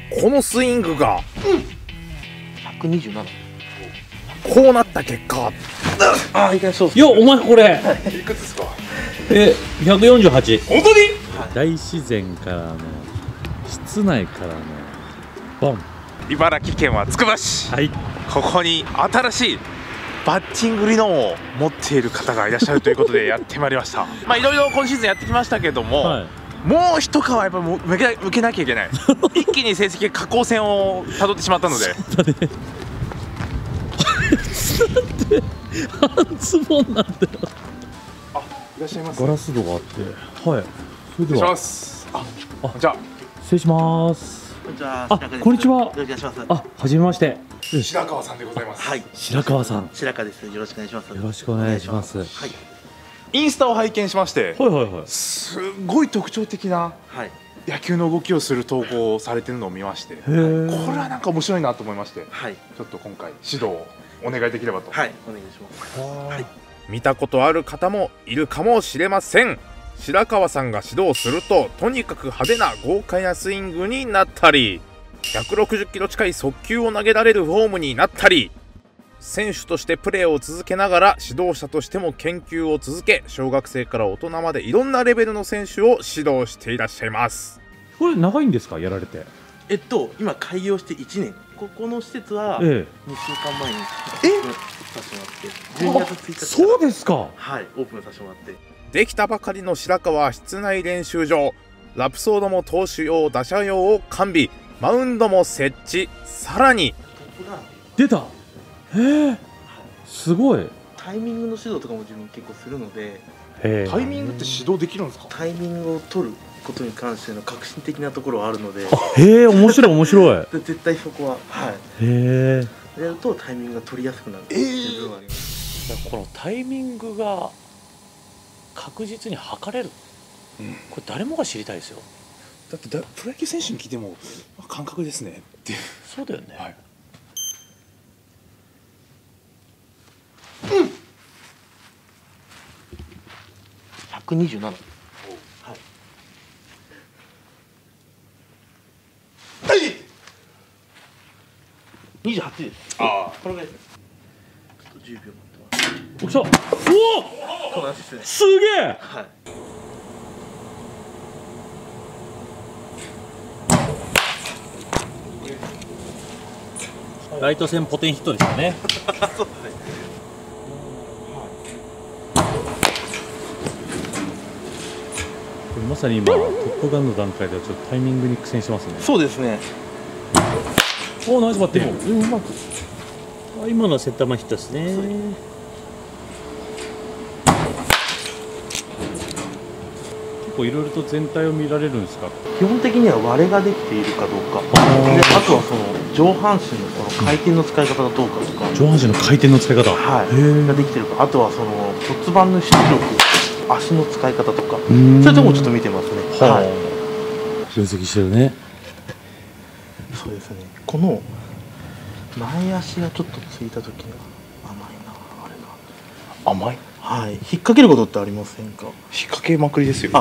このスイングが 127。 こうなった結果、 ああ、いけない。そういや、お前これいくつですか？ 148。 本当に？ 大自然からの室内からのボン。 茨城県はつくば市、 はい。 ここに新しいバッティング理論を持っている方がいらっしゃるということでやってまいりました。まあいろいろ今シーズンやってきましたけども、 はい。 もう一皮やっぱ向けなきゃいけない。一気に成績下降線をたどってしまったので。 半ズボンなんだよ。 あ、いらっしゃいます。 ガラス戸があって、はい。それで失礼しまはす。じゃあ失礼します。 こんにちは。 あ、こんにちは。 よろしくお願いします。 あ、はじめまして。 白川さんでございます。 はい。 白川さん。 白川です。よろしくお願いします。 よろしくお願いします。 はい。 インスタを拝見しまして、 はいはいはい。 すごい特徴的なはい。 野球の動きをする投稿をされてるのを見まして、こへー。 れはなんか面白いなと思いまして、 はい。 ちょっと今回指導をお願いできればと。 はい。お願いします。はい。 見たことある方もいるかもしれません。白川さんが指導するととにかく派手な豪快なスイングになったり、160キロ近い速球を投げられるフォームになったり、選手としてプレーを続けながら指導者としても研究を続け、小学生から大人までいろんなレベルの選手を指導していらっしゃいます。 これ長いんですか、やられて。 今開業して1年。ここの施設はえ 2週間前にオープンさせてもらって、12月1日からそうですか。 はい、オープンさせてもらって。 できたばかりの白川室内練習場、ラプソードも投手用打者用を完備、マウンドも設置、さらにここが出た。へえ。すごい。 タイミングの指導とかも自分結構するので、 へえ。 タイミングって指導できるんですか？ タイミングを取ることに関しての革新的なところはあるので、 へえ、面白い面白い。 絶対そこははいへえ。 やるとタイミングが取りやすくなるっていう部分はあります。 このタイミングが確実に測れる、これ誰もが知りたいですよ。 だってプロ野球選手に聞いても感覚ですねっていう。 そうだよね、 はい。 127。はい。28です。 あこのぐらいです。ちょっと10秒待ってます。 お、来た。おこの足ですねお、。すげえ。 はい。 ライト線ポテンヒットでしたね。 そうですね。 これまさに今トップガンの段階ではちょっとタイミングに苦戦してますね。 そうですね。 おお、ナイスバッティング。 うまく。 あ、今のはセンター前ヒットですね。結構いろいろと全体を見られるんですか。 基本的には割れができているかどうか。で、あとはその上半身のこの回転の使い方がどうかとか。 上半身の回転の使い方。 はい。 へえ。 ができてるか。あとはその骨盤の出力、足の使い方とか。そういうところもちょっと見てますね。はい。 分析してるね。 そうですね。この前足がちょっとついた時が甘いな、あれが。 甘い。 はい。引っ掛けることってありませんか。 引っ掛けまくりですよ。 あ、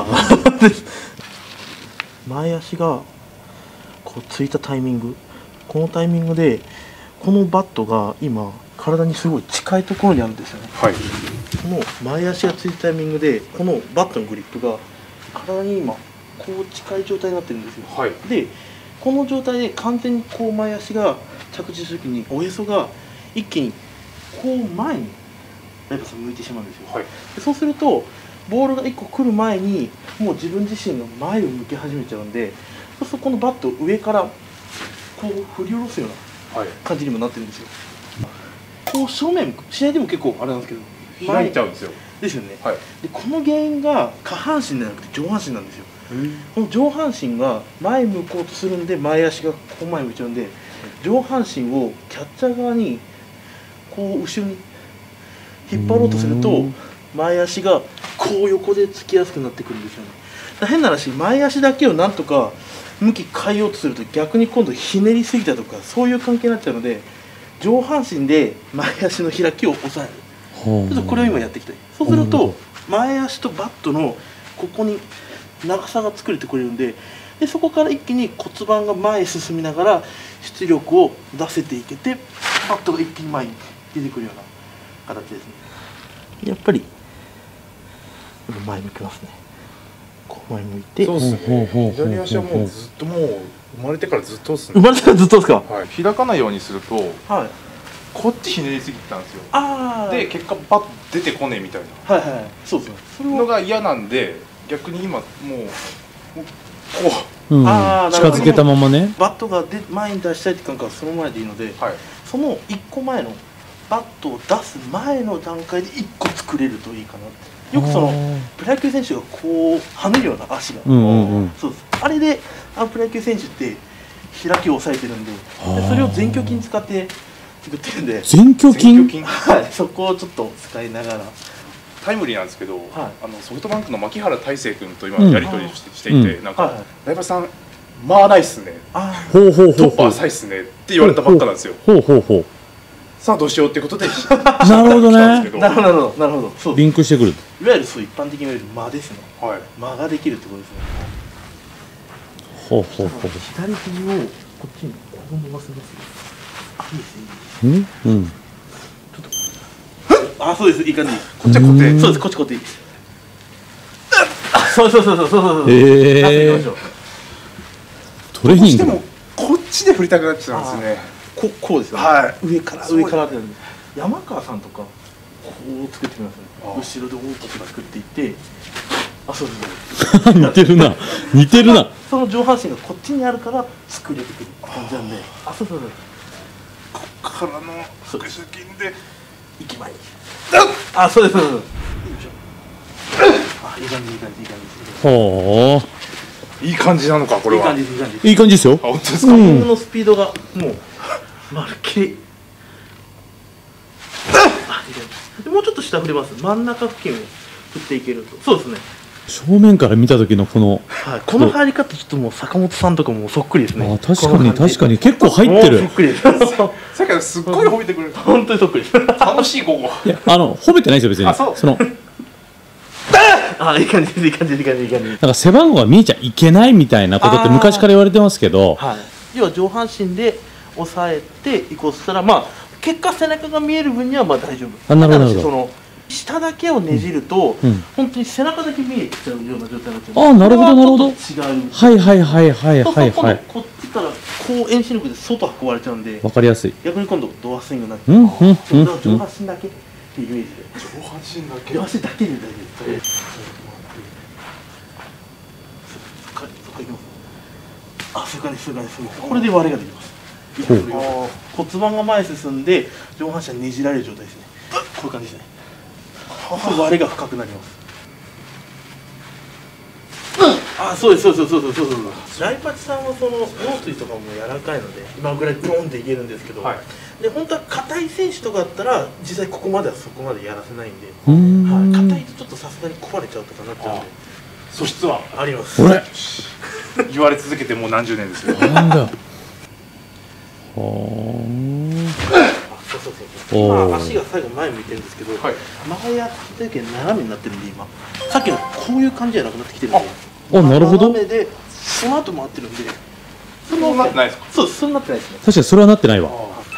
前足がこうついたタイミング、このタイミングでこのバットが今体にすごい近いところにあるんですよね。 はい。 この前足がついたタイミングでこのバットのグリップが体に今こう近い状態になってるんですよ。 はい。 でこの状態で完全にこう前足が着地するときにおへそが一気にこう前にライバーさん向いてしまうんですよ。 はい。 でそうするとボールが1個来る前にもう自分自身が前を向き始めちゃうんで、そうするとこのバットを上からこう振り下ろすようなはい。 感じにもなってるんですよ。こう正面試合でも結構あれなんですけど開いちゃうんですよ。 ですよね。 はい。 でこの原因が下半身じゃなくて上半身なんですよ。この上半身が前向こうとするんで前足がこう前向いちゃうんで、上半身をキャッチャー側にこう後ろに引っ張ろうとすると前足がこう横でつきやすくなってくるんですよね。だから変な話、前足だけをなんとか向き変えようとすると逆に今度ひねりすぎたとかそういう関係になっちゃうので、上半身で前足の開きを抑える。ちょっとこれを今やっていきたい。そうすると前足とバットのここに長さが作れてくれるんで、 でそこから一気に骨盤が前へ進みながら出力を出せていけて、バットが一気に前に出てくるような形ですね。やっぱり前向きますね。こう前向いて、 そうですね。左足はもうずっともう生まれてからずっとですね。 生まれてからずっとですか。 はい、開かないようにするとはい。 こっちひねりすぎてたんですよ。 ああ。 で結果バッと出てこねえみたいはいはい。そうですね。それなのが嫌なんで、逆に今もうこうん、 あーなるほど近づけたままね。 バットが前に出したいって感覚はその前でいいので、 う、はい、 その1個前のバットを出す前の段階で1個作れるといいかなって。よくそのプロ野球選手がこう跳ねるような足が、 うんうんうん。 そうです。あれでプロ野球選手って開きを抑えてるんで、それを前鋸筋使って作ってるんで、 前鋸筋。 前鋸筋はい、そこをちょっと使いながら、 タイムリーなんですけど、 はい、 ソフトバンクの牧原大成君と今うんやり取りしていて、 うなんかはいはい 「ライバーさんまあないっすね、 あほうほうほトップうほう。 浅いっすね」って言われたばっかなんですよ。 ほうほうほう。 さあどうしようってことでなるほどね。 来たんですけあ、なるほどなるほどなるほど、そうです。 リンクしてくる。 いわゆるそう一般的に言われる間ですね。 はい、 間ができるってことですね。 ほうほうほ左肘をこっちにこう伸ばせます。あ、いいですね。いいですね。 う。うん。 あ、そうです。いい感じ。 こっちは固定。 うんそうです。こっちこっち。あ、そうそうそうそうそうそう。 へーあ、そう行きましょう。 トレーニング。 でもこっちで振りたくなっちゃうんですよね。 こうですね。 は上からそう上からってやるんで、山川さんとかこう作ってみますね。 あ後ろで大きく作っていって、あ、そうそうそう。 似てるな。似てるな。 その上半身がこっちにあるから作れてくる感じなんで、あ、そうそうそう。 こっからの腹斜筋で息前に。あ、そうですそうです。よいしょ。あ、いい感じいい感じいい感じ。 ほいい感じなのかこれは。 いい感じいい感じ。 う。いい感じですよあ。本当ですか。 うんボールのスピードがもうまるっきり。あ、いい感じ。でもうちょっと下振れます。真ん中付近を振っていけると。そうですね。 正面から見た時のこの。 はい。この入り方ちょっともう坂本さんとかもそっくりですね。 あ、確かに確かに。 に結構入ってるもうそっ。くりです。 さっきからすっごい褒めてくれる。 本当にそっくりです。 楽しい午後。 いや、褒めてないですよ別に。 あそうそのあ、いい感じですいい感じですいい感じですいい感じ。 なんか背番号が見えちゃいけないみたいなことって昔から言われてますけど、 はい。要は上半身で抑えていこうとしたら、まあ結果背中が見える分にはまあ大丈夫。 あ、なるほどなるほど。 その下だけをねじると、 うん本当に背中だけ見えちゃうような状態になっちゃう。 あ、なるほどなるほど。 これはちょっと違う。 はいはいはいはいそうすると今度はいはい。 こっちからこう遠心力で外運ばれちゃうんで、 わかりやすい。 逆に今度ドアスイングになって、 うんうんうんそうだから上半身だけっていうイメージで、 上半身だけ上半身だけで大丈夫です。あ、そういう感じそういう感じそういう感じ。これで割れができます。 ほう骨盤が前に進んで上半身はねじられる状態ですね。こういう感じですね。割れが深くなります。あ、そうですそうですそうですそうですそうです。ライパチさんはその腰椎とかも柔らかいので今ぐらいドーンっていけるんですけど、 はいで本当は硬い選手とかだったら実際ここまではそこまでやらせないんで、 うーん。 はい、硬いとちょっとさすがに壊れちゃうとかなっちゃうんで素質はあります。 これ。 言われ続けてもう何十年ですよ。 なんだ。はあ、そうそうそうそう。 おー今足が最後前向いてるんですけど、 はい前やった時は斜めになってるんで今さっきのこういう感じじゃなくなってきてるんで、 あ、なるほど。 斜めでその後回ってるんで、 そうなってないですか。 そうですそうなってないですね。 確かにそれはなってないわ。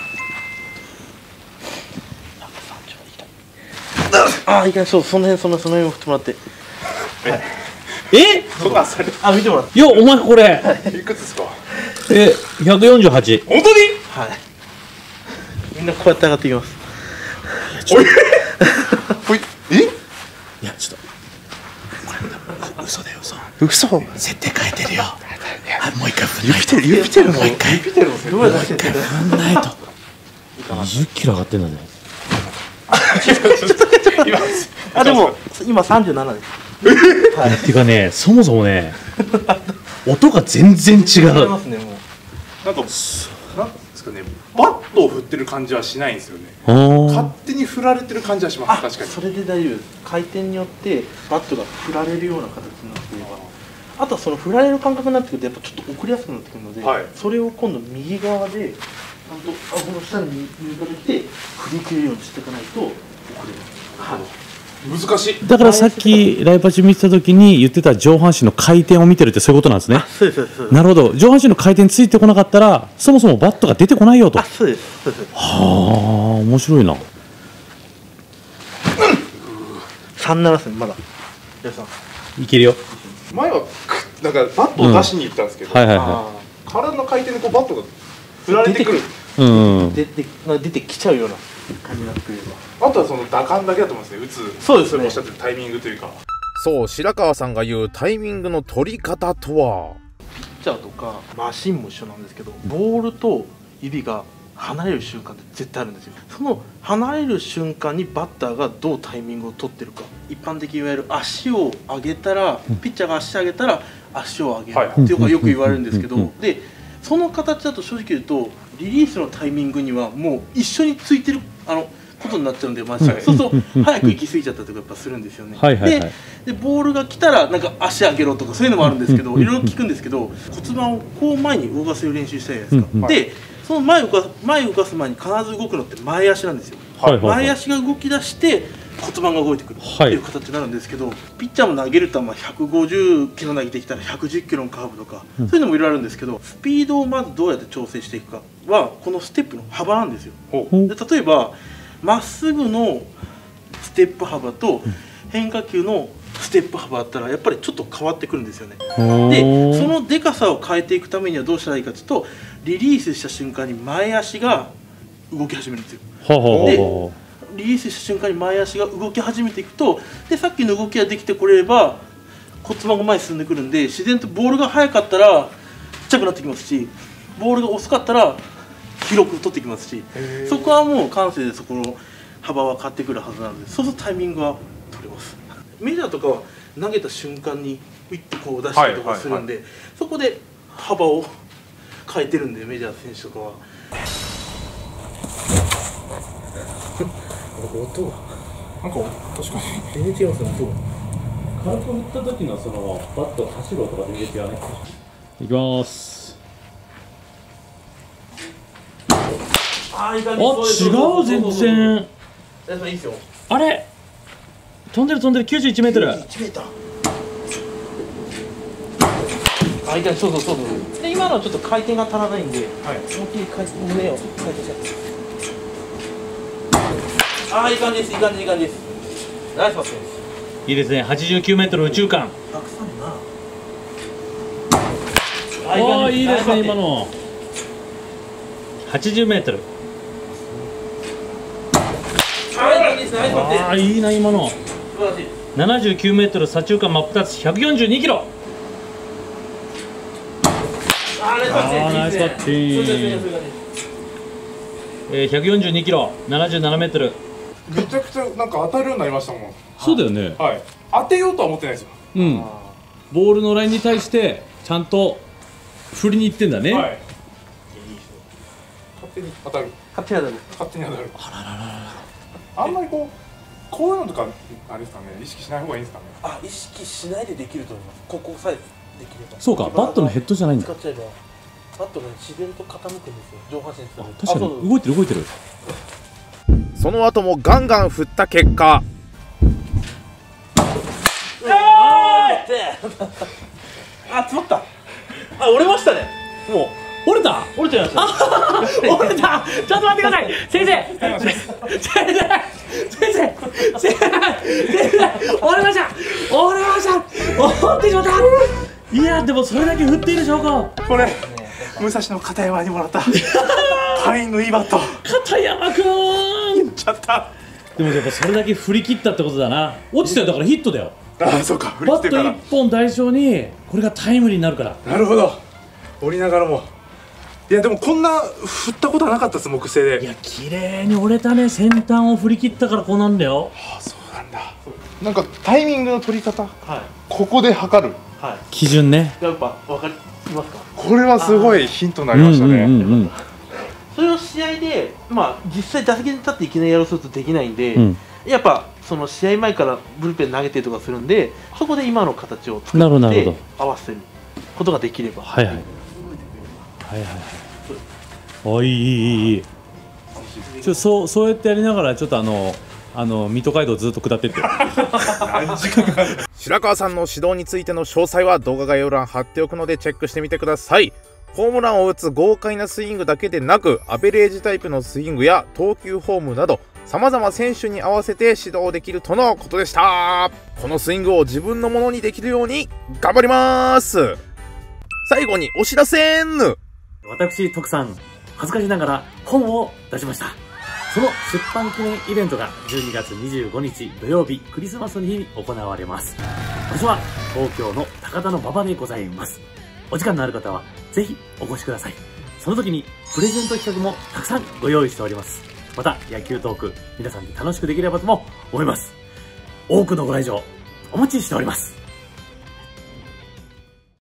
ああ、いいかそうその辺その辺を振ってもらって、 えそんなされあ、見てもらって、 いや、お前これ。 いくつですか。 148。 本当に。 はい。みんなこうやって上がっていきます。 おい。ほい。え。 いや、ちょっと。嘘だよ、嘘。 嘘。 設定変えてるよ。もう一回振ユピテルユピテルのもう一回ユピテルの設どうやってやって振んないと。20キロ上がってんだね。 あ、でも今37です。はい。 てかね、そもそもね、音が全然違違いうま。すねもう。 なんかなんですかね、バットを振ってる感じはしないんですよね。 あ勝手に振られてる感じはします。確かに。 それで大丈夫です。回転によってバットが振られるような形になっていれば、あとはその振られる感覚になってくるとやっぱちょっと遅れやすくなってくるので、 はいそれを今度右側でちゃんと顎の下に抜かれて振り切るようにしていかないと遅れる。はい。 難しい。 だからさっきライパチ見てた時に言ってた上半身の回転を見てるってそういうことなんですね。 そうですそうですそうです。 なるほど。上半身の回転ついてこなかったらそもそもバットが出てこないよと。はそうですそうです。 あ面白いな。 37ですねまだ。皆さん。 いけるよ。 前はなんかバットを出しに行ったんですけど、 はいはいは体の回転でこうバットが振られてくる。 い。うん。 出てきちゃうような感じになってくれば。 あとはその打感だけだと思うんですね。打つ。 そうですねおっしゃってるタイミングというか。 そう白川さんが言うタイミングの取り方とは、 ピッチャーとかマシンも一緒なんですけど、ボールと指が離れる瞬間って絶対あるんですよ。その離れる瞬間にバッターがどうタイミングを取ってるか。一般的にいわゆる足を上げたら、ピッチャーが足上げたら足を上げるっていうのがよく言われるんですけど、でその形だと正直言うとリリースのタイミングにはもう一緒についてることになっちゃうんで、そうすると早く行き過ぎちゃったとかやっぱするんですよね。 はいはいはい。 でボールが来たらなんか足上げろとかそういうのもあるんですけど、いろいろ聞くんですけど、骨盤をこう前に動かせる練習したいじゃないですか。でその前を動かす前に必ず動くのって前足なんですよ。 はいはいはい前足が動き出して骨盤が動いてくるっていう形になるんですけど、ピッチャーも投げる球150キロ投げてきたら110キロのカーブとか、そういうのもいろいろあるんですけど、スピードをまずどうやって調整していくかはこのステップの幅なんですよ。で例えばまっすぐのステップ幅と変化球のステップ幅だったらやっぱりちょっと変わってくるんですよね。でそのでかさを変えていくためにはどうしたらいいかというと、リリースした瞬間に前足が動き始めるんですよ。でリリースした瞬間に前足が動き始めていくと、でさっきの動きができてこれれば骨盤が前に進んでくるんで、自然とボールが速かったらちっちゃくなってきますし、ボールが遅かったら広く取ってきますし、そこはもう感性でそこの幅は変わってくるはずなので、そうするとタイミングは取れます。メジャーとかは投げた瞬間にウィッてこう出したりとかするんで、そこで幅を変えてるんで、メジャー選手とかは。音がなんか確かに全然違いますね。音が軽く振った時のそのバット走る音が全然違うね。いきますあ、いい感じ。 あ、違う全然。 いいですよ。 あれ飛んでる91メートル。 1メーター。あ、いい感じ。そう。で今のはちょっと回転が足らないんで、大きい回転胸を回転しちゃって。あ、いい感じです。ナイスパスです。 いいですね。89メートル宇宙間。ああ、いいですね今の。80メートル。ああ、いいな今の。79メートル左中間真っ二つ142キロ。ああ、ナイスパッチン。142キロ、77メートル。 めちゃくちゃなんか当たるようになりましたもん。 そうだよね。 はい。当てようとは思ってないですよ。 うん。ボールのラインに対してちゃんと振りに行ってんだね。 はい。勝手に当たる。 勝手に当たる。 あんまりこういうのとかあれですかね、意識しない方がいいんですかね。 あ、意識しないでできると思います。ここさえできれば。 そうか、バットのヘッドじゃないんだ。 使っちゃえばバットが自然と傾くんですよ。上半身と。 確かに動いてる。 その後もガンガン振った結果、 あ、詰まった。あ、折れましたね。もう折れた。 折れちゃいました。 折れた。ちょっと待ってください。先生。折れました。折ってしまった。いや、でもそれだけ振っている証拠。 これ武蔵の片山にもらったパインのいいバット。 片山くん。 ちゃった。 でもやっぱそれだけ振り切ったってことだな。落ちたよ、だからヒットだよ。 あ、そうか。 バット1本代償にこれがタイムリーになるから。 なるほど。折りながらも。いやでもこんな振ったことはなかったです、木製で。 いや、綺麗に折れたね。先端を振り切ったからこうなんだよ。 ああ、そうなんだ。なんかタイミングの取り方、 はい。 ここで測る。 はい。 基準ね。 やっぱ分かりますか。 これはすごいヒントになりましたね。 それを試合で、まあ実際打席に立っていきなりやろうとするとできないんで、やっぱその試合前からブルペン投げてとかするんで、そこで今の形を作って合わせることができれば。 はいはいあ、いい。そうやってやりながらちょっと水戸街道ずっと下ってって白川さんの指導についての詳細は動画概要欄貼っておくのでチェックしてみてください。ホームランを打つ豪快なスイングだけでなく、アベレージタイプのスイングや投球フォームなど様々選手に合わせて指導できるとのことでした。このスイングを自分のものにできるように頑張ります。最後にお知らせん。 私徳さん、恥ずかしながら本を出しました。その出版記念イベントが12月25日土曜日クリスマスの日に行われます。場所は東京の高田馬場でございます。お時間のある方はぜひお越しください。その時にプレゼント企画もたくさんご用意しております。また野球トーク皆さんで楽しくできればとも思います。多くのご来場お待ちしております。